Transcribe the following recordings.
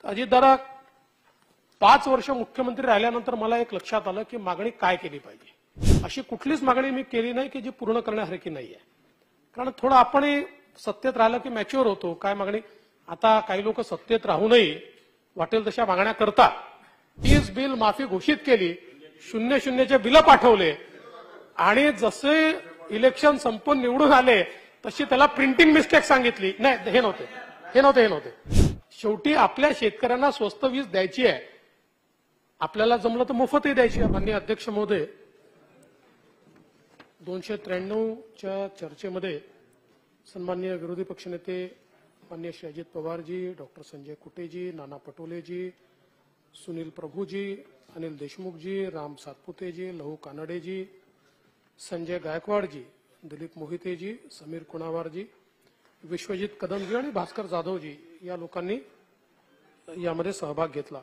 अजितदादा 5 वर्ष मुख्यमंत्री राहिल्यानंतर मला एक लक्षात आलं की मागणी काय केली पाहिजे। अशी कुठलीच मागणी मी केली नाही की जी पूर्ण करण्यासारखी नाहीये। कारण थोडं आपण सत्तेत राहिलं की मॅच्युअर होतो। काय मागणी आता काही लोक सत्तेत राहूनही वाटेल तशा मागण्या करतात। 30 बिल माफी घोषित केली, 0-0चे बिल पाठवले आणि जसे इलेक्शन संपून निवडून आले तशी त्याला प्रिंटिंग मिस्टेक सांगितली। नाही हे नव्हते। शेवटी आपल्या शेतकऱ्यांना स्वस्त वीज द्यायची आहे, आपल्याला जमलं तर मोफतही द्यायची आहे। माननीय अध्यक्ष महोदय, 293च्या चर्चेमध्ये सन्माननीय विरोधी पक्षनेते माननीय श्री अजित पवारजी, डॉक्टर संजय कुटेजी, नाना पटोलेजी, सुनील प्रभूजी, अनिल देशमुखजी, राम सातपुतेजी, लहू कानडेजी, संजय गायकवाडजी, दिलीप मोहितेजी, समीर कुणावारजी, विश्वजित कदमजी आणि भास्कर जाधवजी या लोकांनी यामध्ये सहभाग घेतला।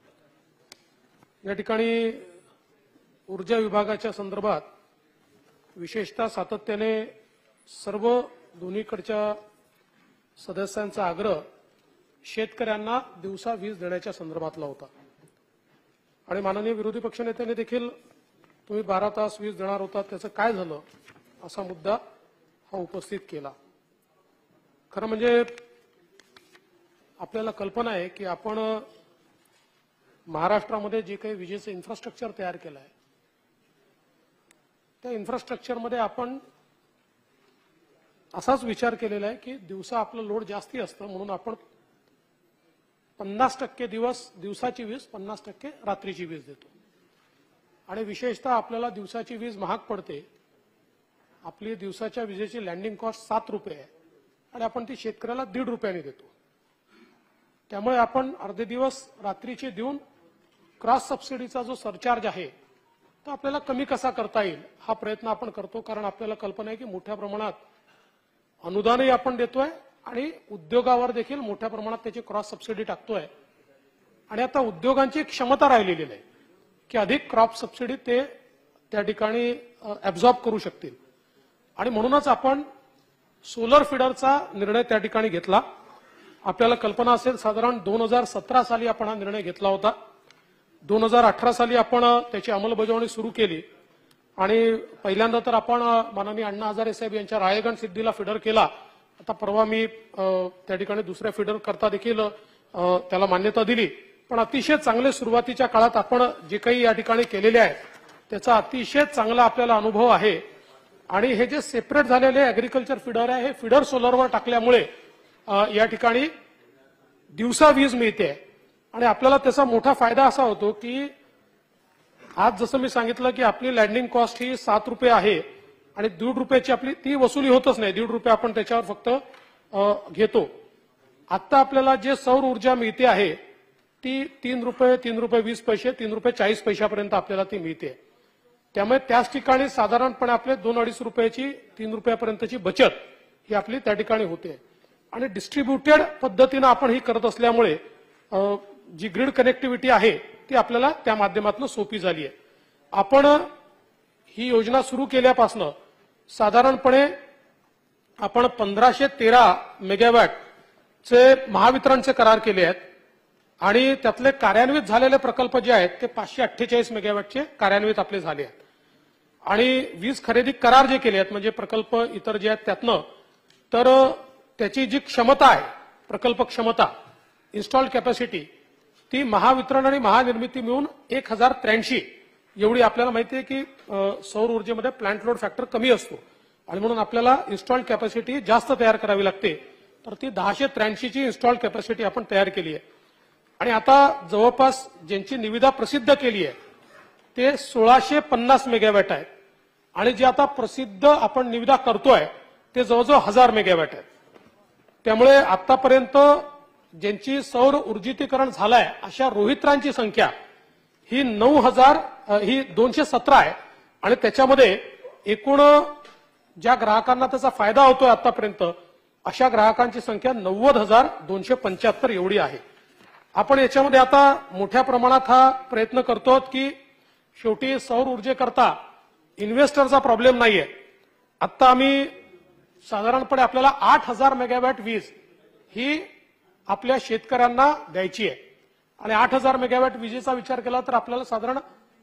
या ठिकाणी ऊर्जा विभागाच्या संदर्भात विशेषतः सातत्याने सर्व दोन्हीकडच्या सदस्यांचा आग्रह शेतकऱ्यांना दिवसा वीज देण्याच्या संदर्भातला होता आणि माननीय विरोधी पक्षनेत्यांनी देखील तुम्ही 12 तास वीज देणार होता, त्याचं काय झालं असा मुद्दा हा उपस्थित केला। खरं म्हणजे आपल्याला कल्पना आहे की आपण महाराष्ट्रामध्ये जे काही विजेचं इन्फ्रास्ट्रक्चर तयार केलं आहे त्या इन्फ्रास्ट्रक्चरमध्ये आपण असाच विचार केलेला आहे की दिवसा आपलं लोड जास्ती असतं म्हणून आपण 50% दिवसाची वीज, 50% रात्रीची वीज देतो आणि विशेषतः आपल्याला दिवसाची वीज महाग पडते। आपली दिवसाच्या विजेची लँडिंग कॉस्ट 7 रुपये आहे आणि आपण ती शेतकऱ्याला 1.5 रुपयांनी देतो। त्यामुळे आपण अर्धे दिवस रात्रीचे देऊन क्रॉस सबसिडीचा जो सरचार्ज आहे तो आपल्याला कमी कसा करता येईल हा प्रयत्न आपण करतो। कारण आपल्याला कल्पना आहे की मोठ्या प्रमाणात अनुदानही आपण देतोय आणि उद्योगावर देखील मोठ्या प्रमाणात त्याची क्रॉस सबसिडी टाकतोय आणि आता उद्योगांची क्षमता राहिलेली नाही की अधिक क्रॉप सबसिडी ते त्या ठिकाणी ऍब्झॉर्ब करू शकतील आणि म्हणूनच आपण सोलर फीडरचा निर्णय त्या ठिकाणी घेतला। आपल्याला कल्पना असेल साधारण 2017 साली आपण हा निर्णय घेतला होता। 2018 साली आपण त्याची अंमलबजावणी सुरू केली आणि पहिल्यांदा तर आपण माननीय अण्णा हजारे साहेब यांच्या राळेगण सिद्धीला फीडर केला। आता परवा मी त्या ठिकाणी दुसऱ्या फीडर करता देखील त्याला मान्यता दिली। पण अतिशय चांगले सुरुवातीच्या काळात आपण जे काही या ठिकाणी केलेले आहे त्याचा अतिशय चांगला आपल्याला अनुभव आहे आणि हे जे सेपरेट झालेले ऍग्रीकल्चर फीडर आहे हे फीडर सोलरवर टाकल्यामुळे या ठिकाणी दिवसा वीज मिळते आणि आपल्याला त्याचा मोठा फायदा असा होतो की आज जसं मी सांगितलं की आपली लँडिंग कॉस्ट ही 7 रुपये आहे आणि 1.5 रुपयाची आपली ती वसुली होतच नाही, 1.5 रुपये आपण त्याच्यावर फक्त घेतो। आता आपल्याला जे सौर ऊर्जा मिळते आहे ती 3 रुपये 20 पैसे 3 रुपये 40 पैशापर्यंत आपल्याला ती मिळते। त्यामुळे त्याच ठिकाणी साधारणपणे आपले 2-2.5 रुपयाची 3 रुपयापर्यंतची बचत ही आपली त्या ठिकाणी होते आणि डिस्ट्रीब्युटेड पद्धतीने आपण ही करत असल्यामुळे जी ग्रीड कनेक्टिव्हिटी आहे ती आपल्याला त्या माध्यमातून सोपी झाली आहे। आपण ही योजना सुरू केल्यापासून साधारणपणे आपण 1513 मेगावॅटचे महावितरणचे करार केले आहेत आणि त्यातले कार्यान्वित झालेले प्रकल्प जे आहेत ते 548 मेगावॅटचे कार्यान्वित आपले झाले आहेत आणि वीज खरेदी करार जे केले आहेत म्हणजे प्रकल्प इतर जे आहेत त्यातनं तर त्याची जी क्षमता आहे प्रकल्प क्षमता इन्स्टॉल्ड कॅपॅसिटी ती महावितरण आणि महानिर्मिती मिळून 1083 एवढी आपल्याला माहिती आहे की सौर ऊर्जेमध्ये प्लांट लोड फॅक्टर कमी असतो आणि म्हणून आपल्याला इन्स्टॉल्ड कॅपॅसिटी जास्त तयार करावी लागते। तर ती 1083 ची इन्स्टॉल्ड कॅपॅसिटी आपण तयार केली आहे आणि आता जवळपास ज्यांची निविदा प्रसिद्ध केली आहे ते 1650 मेगावॅट आहेत आणि जे आता प्रसिद्ध आपण निविदा करतोय ते जवळजवळ 1000 मेगावॅट आहेत। त्यामुळे आतापर्यंत ज्यांची सौर ऊर्जितीकरण झालंय अशा रोहित्रांची संख्या ही 217 आहे आणि त्याच्यामध्ये एकूण ज्या ग्राहकांना त्याचा फायदा होतोय आतापर्यंत अशा ग्राहकांची संख्या 90,275 एवढी आहे। आपण याच्यामध्ये आता मोठ्या प्रमाणात हा प्रयत्न करतो की शेवटी सौर ऊर्जेकरता इन्व्हेस्टरचा प्रॉब्लेम नाहीये। आता आम्ही साधारणपणे आपल्याला 8000 मेगावॅट वीज ही आपल्या शेतकऱ्यांना द्यायची आहे। आणि 8,000 मेगावॅट विजेचा विचार केला तर आपल्याला साधारण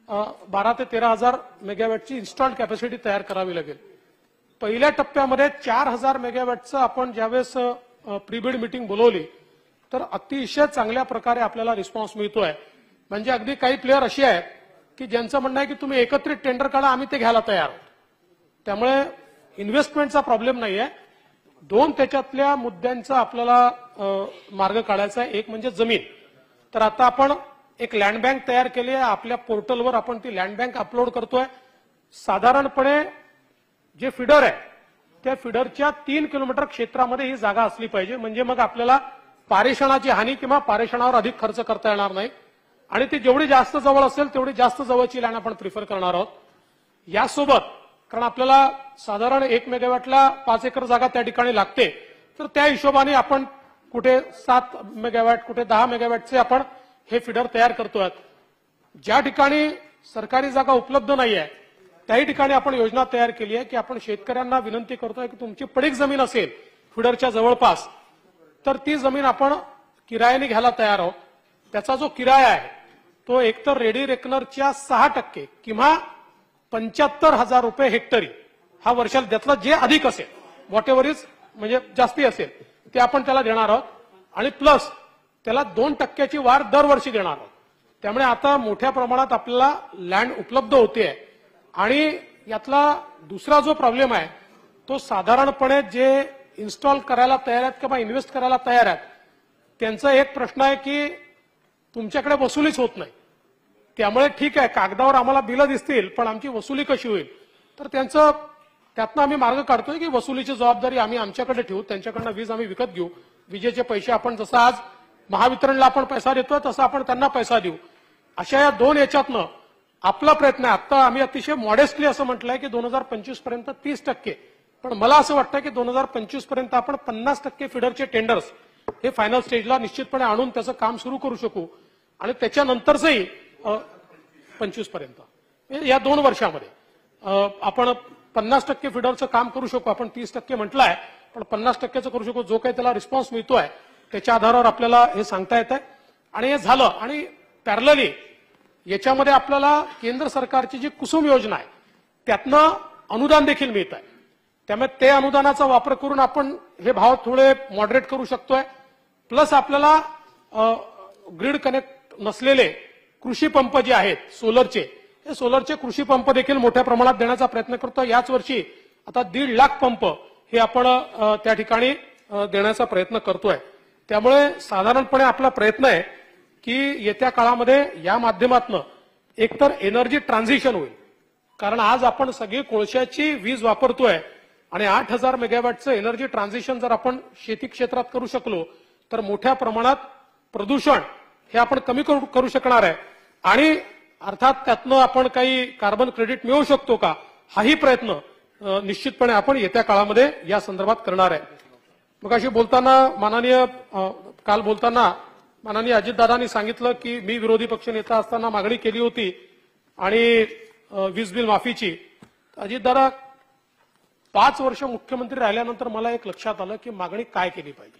12 ते 13,000 मेगावॅटची इन्स्टॉल्ड कॅपॅसिटी तयार करावी लागेल. पहिल्या टप्प्यामध्ये 4,000 मेगावॅटचं आपण ज्यावेळेस प्रीबिड मीटिंग बोलवली तर अतिशय चांगल्या प्रकारे आपल्याला रिस्पॉन्स मिळतोय. म्हणजे अगदी काही प्लेयर अशी आहेत की ज्यांचं म्हणणं आहे की तुम्ही एकत्रित टेंडर काढा, आम्ही ते घ्यायला तयार आहोत. त्यामुळे इन्व्हेस्टमेंटचा प्रॉब्लेम नाहीये. दोन त्याच्यातल्या मुद्द्यांचा आपल्याला मार्ग काढायचा आहे. एक म्हणजे जमीन. तर आता आपण एक लँड बँक तयार केली आहे. आपल्या पोर्टलवर आपण ती लँड बँक अपलोड करतोय. साधारणपणे जे फिडर आहे त्या फिडरच्या 3 किलोमीटर क्षेत्रामध्ये ही जागा असली पाहिजे. म्हणजे मग आपल्याला पारेषणाची हानी किंवा पारेषणावर अधिक खर्च करता येणार नाही. आणि ती जेवढी जास्त जवळ असेल तेवढी जास्त जवळची लँड आपण प्रिफर करणार आहोत. यासोबत कारण आपल्याला साधारण 1 मेगावॅटला 5 एकर जागा त्या ठिकाणी लागते. तर त्या हिशोबाने आपण कुठे 7 मेगावॅट कुठे 10 मेगावॅटचे आपण हे फिडर तयार करतोय. ज्या ठिकाणी सरकारी जागा उपलब्ध नाहीये त्याही ठिकाणी आपण योजना तयार केली आहे की आपण शेतकऱ्यांना विनंती करतोय की तुमची पडीक जमीन असेल फिडरच्या जवळपास तर ती जमीन आपण किरायाने घ्यायला तयार आहोत. त्याचा जो किराया आहे तो एकतर रेडी रेकनरच्या 6% किंवा 75,000 रुपये हेक्टरी हा वर्षाला त्यातला जे अधिक असेल व्हॉट एव्हर इज म्हणजे जास्ती असेल ते आपण त्याला देणार आहोत. आणि प्लस त्याला 2% वाढ दरवर्षी देणार आहोत. त्यामुळे आता मोठ्या प्रमाणात आपल्याला लँड उपलब्ध होते. आणि यातला दुसरा जो प्रॉब्लेम आहे तो साधारणपणे जे इन्स्टॉल करायला तयार आहेत किंवा इन्व्हेस्ट करायला तयार आहेत त्यांचा एक प्रश्न आहे की तुमच्याकडे वसुलीच होत नाही. त्यामुळे ठीक आहे कागदावर आम्हाला बिलं दिसतील पण आमची वसुली कशी होईल. तर त्यातनं आम्ही मार्ग काढतोय की वसुलीची जबाबदारी आम्ही आमच्याकडे ठेवू. त्यांच्याकडनं वीज आम्ही विकत घेऊ. विजेचे पैसे आपण जसं आज महावितरणला आपण पैसा देतोय तसं आपण त्यांना पैसा देऊ. अशा या दोन याच्यातनं आपला प्रयत्न आहे. आता आम्ही अतिशय मॉडेस्टली असं म्हटलंय की 2025 पर्यंत 30%. पण मला असं वाटतं की 2025 पर्यंत आपण 50% फिडरचे टेंडर्स हे फायनल स्टेजला निश्चितपणे आणून त्याचं काम सुरू करू शकू. आणि त्याच्यानंतरचंही 25 पर्यंत या 2 वर्षामध्ये आपण 50% फिडरचं काम करू शकू. आपण 30% म्हटलंय पण 50%चं करू शकू. जो काही त्याला रिस्पॉन्स मिळतोय त्याच्या आधारावर आपल्याला हे सांगता येत आहे. आणि हे झालं आणि पॅरलली याच्यामध्ये आपल्याला केंद्र सरकारची जी कुसुम योजना आहे त्यातनं अनुदान देखील मिळत आहे. त्यामुळे ते अनुदानाचा वापर करून आपण हे भाव थोडे मॉडरेट करू शकतोय. प्लस आपल्याला ग्रीड कनेक्ट नसलेले कृषी पंप जे आहेत सोलरचे हे सोलरचे कृषी पंप देखील मोठ्या प्रमाणात देण्याचा प्रयत्न करतोय. याच वर्षी आता 1.5 लाख पंप हे आपण त्या ठिकाणी देण्याचा प्रयत्न करतोय. त्यामुळे साधारणपणे आपला प्रयत्न आहे की येत्या काळामध्ये या माध्यमातून एकतर एनर्जी ट्रान्झिशन होईल. कारण आज आपण सगळी कोळशाची वीज वापरतोय आणि 8,000 मेगावॅटचं एनर्जी ट्रान्झिशन जर आपण शेती क्षेत्रात करू शकलो तर मोठ्या प्रमाणात प्रदूषण हे आपण कमी करू शकणार आहे. आणि अर्थात त्यातनं आपण काही कार्बन क्रेडिट मिळवू शकतो का हाही प्रयत्न निश्चितपणे आपण येत्या काळामध्ये या संदर्भात करणार आहे. मग अशी बोलताना काल बोलताना माननीय अजितदादांनी सांगितलं की मी विरोधी पक्षनेता असताना मागणी केली होती आणि वीज बिल माफीची. अजितदादा 5 वर्ष मुख्यमंत्री राहिल्यानंतर मला एक लक्षात आलं की मागणी काय केली पाहिजे.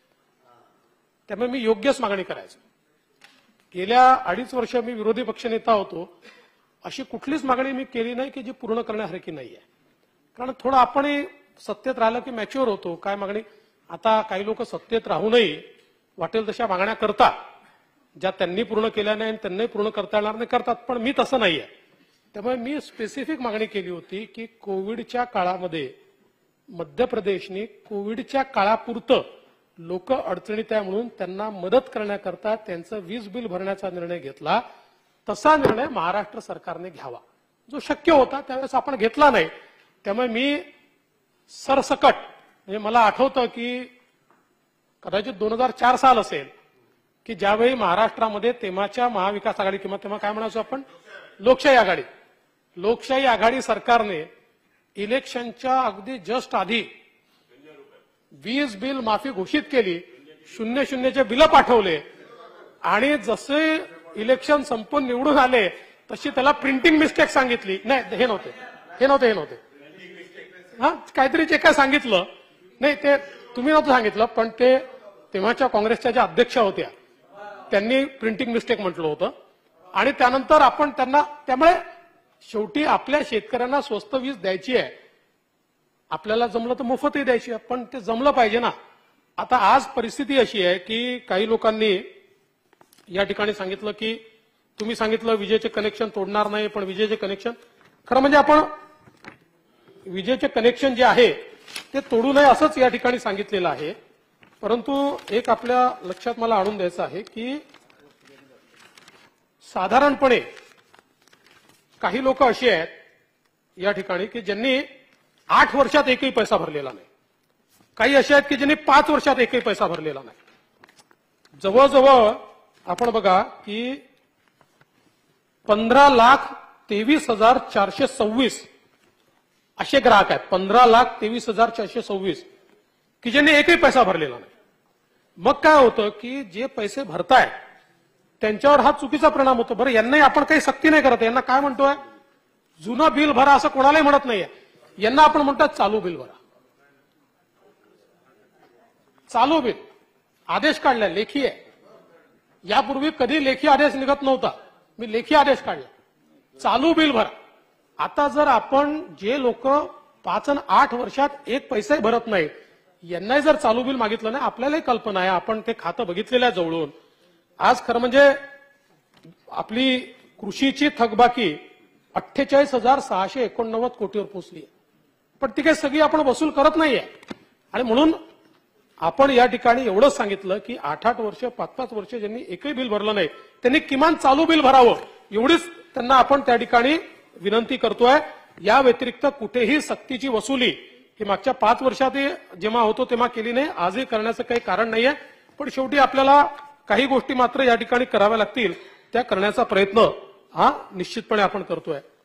त्यामुळे मी योग्यच मागणी करायचो. गेल्या 2.5 वर्ष मी विरोधी पक्षनेता होतो. अशी कुठलीच मागणी मी केली नाही की जी पूर्ण करण्यासारखी नाहीये. कारण थोडं आपण सत्तेत राहिलं की मॅच्युअर होतो. काय मागणी आता काही लोक सत्तेत राहूनही वाटेल तशा मागण्या करतात ज्या त्यांनी पूर्ण केल्या नाही आणि त्यांनाही पूर्ण करता येणार नाही करतात. पण मी तसं नाहीये. त्यामुळे मी स्पेसिफिक मागणी केली होती की कोविडच्या काळामध्ये मध्य प्रदेशने कोविडच्या काळापुरतं लोक अडचणीत आहे म्हणून त्यांना मदत करण्याकरता त्यांचं वीज बिल भरण्याचा निर्णय घेतला. तसा निर्णय महाराष्ट्र सरकारने घ्यावा जो शक्य होता त्यावेळेस आपण घेतला नाही. त्यामुळे मी सरसकट म्हणजे मला आठवतं की कदाचित 2004 साल असेल की ज्यावेळी महाराष्ट्रामध्ये तेव्हाच्या महाविकास आघाडी किंवा तेव्हा काय म्हणायचो आपण लोकशाही आघाडी सरकारने इलेक्शनच्या अगदी जस्ट आधी वीज बिल माफी घोषित केली. 00चे बिल पाठवले आणि जसे इलेक्शन संपून निवडून आले तशी त्याला प्रिंटिंग मिस्टेक सांगितली. नाही हे नव्हते हा काहीतरी जे काय सांगितलं नाही ते तुम्ही नव्हतं सांगितलं पण ते तेव्हाच्या काँग्रेसच्या ज्या अध्यक्षा होत्या त्यांनी प्रिंटिंग मिस्टेक म्हटलं होतं आणि त्यानंतर आपण त्यांना त्यामुळे शेवटी आपल्या शेतकऱ्यांना स्वस्त वीज द्यायची आहे. आपल्याला जमलं तर मोफतही द्यायची आहे, पण ते जमलं पाहिजे ना. आता आज परिस्थिती अशी आहे की काही लोकांनी या ठिकाणी सांगितलं की तुम्ही सांगितलं विजेचे कनेक्शन तोडणार नाही, पण विजेचे कनेक्शन खरं म्हणजे आपण विजेचे कनेक्शन जे आहे ते तोडू नये असंच या ठिकाणी सांगितलेलं आहे. परंतु एक आपल्या लक्षात मला आणून द्यायचं आहे की साधारणपणे काही लोक अशी आहेत या ठिकाणी की ज्यांनी 8 वर्षात एकही पैसा भरलेला नाही. काही असे आहेत की ज्यांनी 5 वर्षात एकही पैसा भरलेला नाही. जवळजवळ आपण बघा की 15,23,426 असे ग्राहक आहेत. 15,23,426 की ज्यांनी एकही पैसा भरलेला नाही. मग काय होतं की जे पैसे भरतायत त्यांच्यावर हा चुकीचा परिणाम होतो. बरं, यांनाही आपण काही सक्ती नाही करत. यांना काय म्हणतोय, जुनं बिल भरा असं कोणालाही म्हणत नाहीये. यांना आपण म्हणतात चालू बिल भरा. चालू बिल आदेश काढलाय, लेखी आहे. यापूर्वी कधी लेखी आदेश निघत नव्हता, मी लेखी आदेश काढला, चालू बिल भरा. आता जर आपण जे लोक 5 आणि 8 वर्षात एक पैसाही भरत नाही यांनाही जर चालू बिल मागितलं नाही, आपल्यालाही कल्पना आहे, आपण ते खातं बघितलेलं आहे जवळून. आज खरं म्हणजे आपली कृषीची थकबाकी 48,689 कोटीवर पोहोचली आहे. पण ती काही सगळी आपण वसूल करत नाहीये. आणि म्हणून आपण या ठिकाणी एवढंच सांगितलं की 8-8 वर्ष 5-5 वर्ष ज्यांनी एकही बिल भरलं नाही त्यांनी किमान चालू बिल भरावं, एवढीच त्यांना आपण त्या ठिकाणी विनंती करतोय. या व्यतिरिक्त कुठेही सक्तीची वसुली ही मागच्या 5 वर्षात जेव्हा होतो तेव्हा केली नाही, आजही करण्याचं काही कारण नाहीये. पण शेवटी आपल्याला काही गोष्टी मात्र या ठिकाणी कराव्या लागतील, त्या करण्याचा प्रयत्न हा निश्चितपणे आपण करतोय.